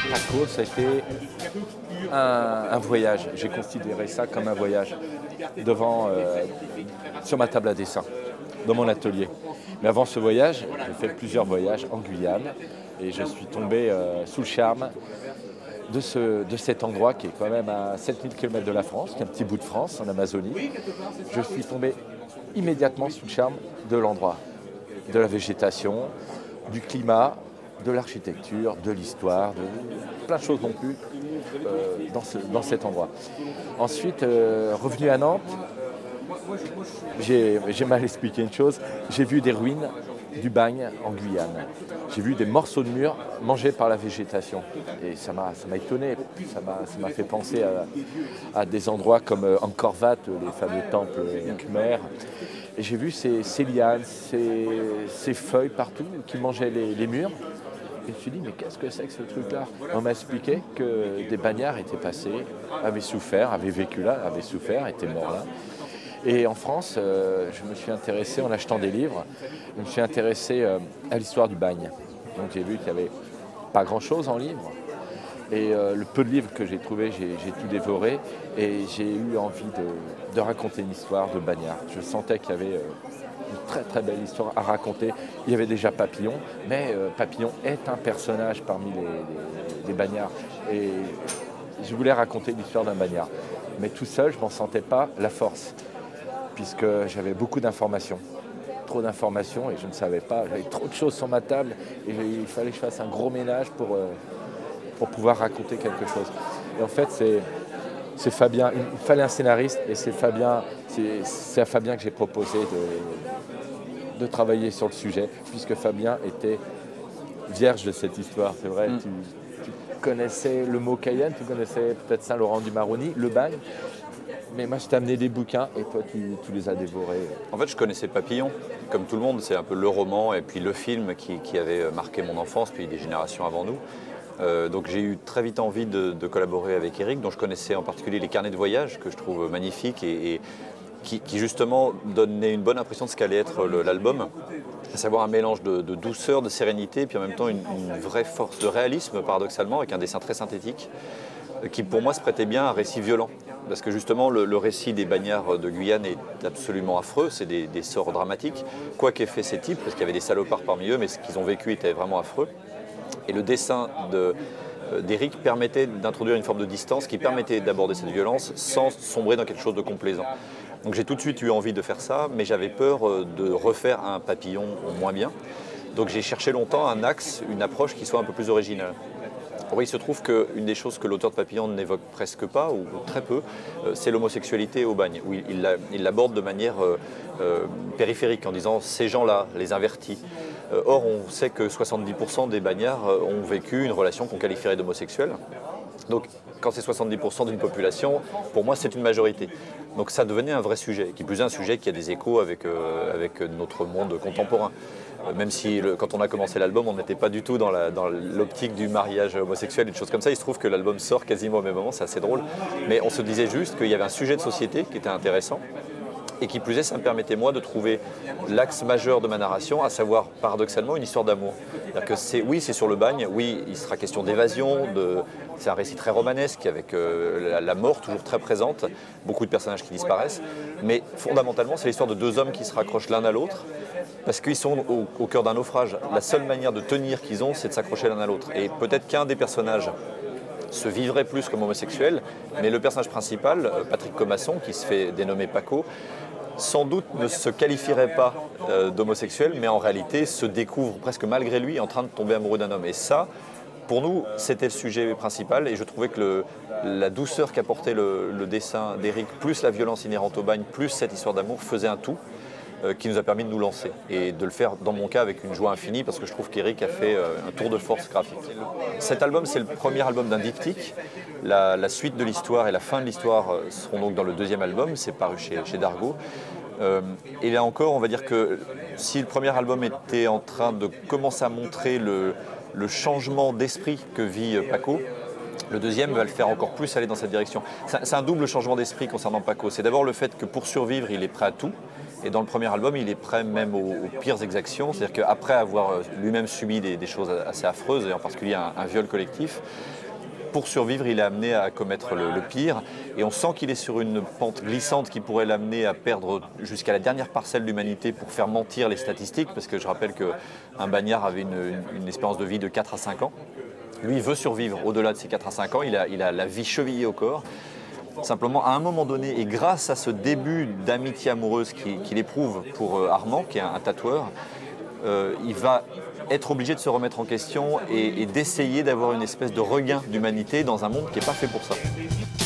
Paco, ça a été un voyage. J'ai considéré ça comme un voyage sur ma table à dessin, dans mon atelier. Mais avant ce voyage, j'ai fait plusieurs voyages en Guyane et je suis tombé sous le charme de cet endroit qui est quand même à 7000 km de la France, qui est un petit bout de France, en Amazonie. Je suis tombé immédiatement sous le charme de l'endroit, de la végétation, du climat, de l'architecture, de l'histoire, de plein de choses non plus dans cet endroit. Ensuite, revenu à Nantes, j'ai mal expliqué une chose, j'ai vu des ruines du bagne en Guyane. J'ai vu des morceaux de murs mangés par la végétation. Et ça m'a étonné, ça m'a fait penser à des endroits comme Angkor Wat, les fameux temples khmers. Et j'ai vu ces lianes, ces feuilles partout qui mangeaient les murs. Et je me suis dit, mais qu'est-ce que c'est que ce truc-là? On m'a expliqué que des bagnards étaient passés, avaient souffert, avaient vécu là, avaient souffert, étaient morts là. Et en France, je me suis intéressé, en achetant des livres, je me suis intéressé à l'histoire du bagne. Donc j'ai vu qu'il n'y avait pas grand-chose en livres. Et le peu de livres que j'ai trouvé, j'ai tout dévoré. Et j'ai eu envie de raconter une histoire de bagnard. Je sentais qu'il y avait une très très belle histoire à raconter. Il y avait déjà Papillon, mais Papillon est un personnage parmi les bagnards. Et je voulais raconter l'histoire d'un bagnard. Mais tout seul, je ne m'en sentais pas la force, puisque j'avais beaucoup d'informations. Trop d'informations et je ne savais pas. J'avais trop de choses sur ma table et il fallait que je fasse un gros ménage pour pouvoir raconter quelque chose. Et en fait, c'est Fabien, il fallait un scénariste et c'est à Fabien que j'ai proposé de travailler sur le sujet, puisque Fabien était vierge de cette histoire. C'est vrai, tu connaissais le mot Cayenne, tu connaissais peut-être Saint-Laurent-du-Maroni, le bagne. Mais moi, je t'ai amené des bouquins et toi, tu les as dévorés. En fait, je connaissais Papillon, comme tout le monde. C'est un peu le roman et puis le film qui avait marqué mon enfance, puis des générations avant nous. Donc j'ai eu très vite envie de collaborer avec Eric, dont je connaissais en particulier les carnets de voyage, que je trouve magnifiques et qui justement donnaient une bonne impression de ce qu'allait être l'album, à savoir un mélange de douceur, de sérénité, puis en même temps une vraie force de réalisme, paradoxalement, avec un dessin très synthétique, qui pour moi se prêtait bien à un récit violent. Parce que justement, le récit des bagnards de Guyane est absolument affreux, c'est des sorts dramatiques, quoi qu'aient fait ces types, parce qu'il y avait des salopards parmi eux, mais ce qu'ils ont vécu était vraiment affreux. Et le dessin d'Éric permettait d'introduire une forme de distance qui permettait d'aborder cette violence sans sombrer dans quelque chose de complaisant. Donc j'ai tout de suite eu envie de faire ça, mais j'avais peur de refaire un Papillon au moins bien. Donc j'ai cherché longtemps un axe, une approche qui soit un peu plus originale. Oui, il se trouve qu'une des choses que l'auteur de Papillon n'évoque presque pas, ou très peu, c'est l'homosexualité au bagne, où il l'aborde de manière périphérique, en disant « ces gens-là, les invertis ». Or, on sait que 70% des bagnards ont vécu une relation qu'on qualifierait d'homosexuelle. Donc, quand c'est 70% d'une population, pour moi, c'est une majorité. Donc ça devenait un vrai sujet, qui plus est un sujet qui a des échos avec notre monde contemporain. Même si, quand on a commencé l'album, on n'était pas du tout dans l'optique du mariage homosexuel et des choses comme ça. Il se trouve que l'album sort quasiment au même moment, c'est assez drôle. Mais on se disait juste qu'il y avait un sujet de société qui était intéressant. Et qui plus est, ça me permettait moi de trouver l'axe majeur de ma narration, à savoir paradoxalement une histoire d'amour. C'est-à-dire que oui, c'est sur le bagne, oui, il sera question d'évasion, c'est un récit très romanesque avec la mort toujours très présente, beaucoup de personnages qui disparaissent, mais fondamentalement c'est l'histoire de deux hommes qui se raccrochent l'un à l'autre, parce qu'ils sont au cœur d'un naufrage. La seule manière de tenir qu'ils ont, c'est de s'accrocher l'un à l'autre. Et peut-être qu'un des personnages se vivrait plus comme homosexuel, mais le personnage principal, Patrick Comasson, qui se fait dénommer Paco, sans doute ne se qualifierait pas d'homosexuel, mais en réalité se découvre presque malgré lui en train de tomber amoureux d'un homme. Et ça, pour nous, c'était le sujet principal et je trouvais que la douceur qu'apportait le dessin d'Éric, plus la violence inhérente au bagne, plus cette histoire d'amour, faisait un tout qui nous a permis de nous lancer et de le faire, dans mon cas, avec une joie infinie parce que je trouve qu'Éric a fait un tour de force graphique. Cet album, c'est le premier album d'un diptyque. La suite de l'histoire et la fin de l'histoire seront donc dans le deuxième album, c'est paru chez Dargaud. Et là encore, on va dire que si le premier album était en train de commencer à montrer le changement d'esprit que vit Paco, le deuxième va le faire encore plus aller dans cette direction. C'est un double changement d'esprit concernant Paco. C'est d'abord le fait que pour survivre, il est prêt à tout. Et dans le premier album, il est prêt même aux pires exactions. C'est-à-dire qu'après avoir lui-même subi des choses assez affreuses, et en particulier un viol collectif, pour survivre, il est amené à commettre le pire. Et on sent qu'il est sur une pente glissante qui pourrait l'amener à perdre jusqu'à la dernière parcelle d'humanité pour faire mentir les statistiques. Parce que je rappelle qu'un bagnard avait une espérance de vie de 4 à 5 ans. Lui, il veut survivre au-delà de ces 4 à 5 ans. Il a la vie chevillée au corps. Simplement, à un moment donné, et grâce à ce début d'amitié amoureuse qu'il éprouve pour Armand, qui est un tatoueur, il va être obligé de se remettre en question et d'essayer d'avoir une espèce de regain d'humanité dans un monde qui n'est pas fait pour ça.